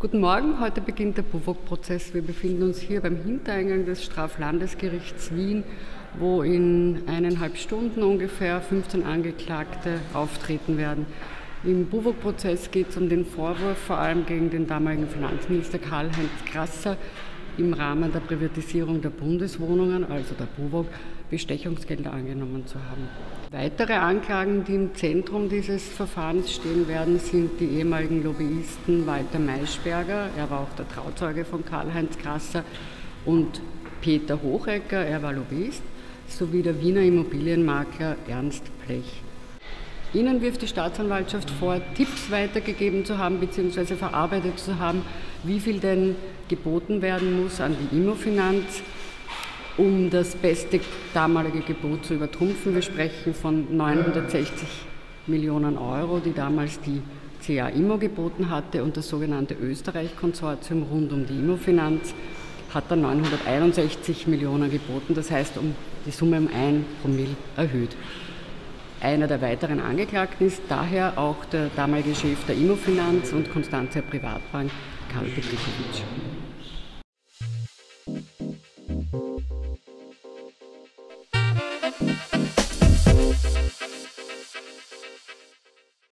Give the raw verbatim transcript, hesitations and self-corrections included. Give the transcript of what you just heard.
Guten Morgen, heute beginnt der BUWOG-Prozess. Wir befinden uns hier beim Hintereingang des Straflandesgerichts Wien, wo in eineinhalb Stunden ungefähr fünfzehn Angeklagte auftreten werden. Im BUWOG-Prozess geht es um den Vorwurf vor allem gegen den damaligen Finanzminister Karl-Heinz Grasser, im Rahmen der Privatisierung der Bundeswohnungen, also der BUWOG, Bestechungsgelder angenommen zu haben. Weitere Anklagen, die im Zentrum dieses Verfahrens stehen werden, sind die ehemaligen Lobbyisten Walter Maischberger, er war auch der Trauzeuge von Karl-Heinz Grasser, und Peter Hochecker, er war Lobbyist, sowie der Wiener Immobilienmakler Ernst Blech. Ihnen wirft die Staatsanwaltschaft vor, Tipps weitergegeben zu haben bzw. verarbeitet zu haben, wie viel denn geboten werden muss an die Immofinanz, um das beste damalige Gebot zu übertrumpfen. Wir sprechen von neunhundertsechzig Millionen Euro, die damals die C A Immo geboten hatte, und das sogenannte Österreich-Konsortium rund um die Immofinanz hat dann neunhunderteinundsechzig Millionen geboten, das heißt um die Summe um ein Promille erhöht. Einer der weiteren Angeklagten ist daher auch der damalige Chef der Immofinanz und Constantia Privatbank, Karl Petrikovich.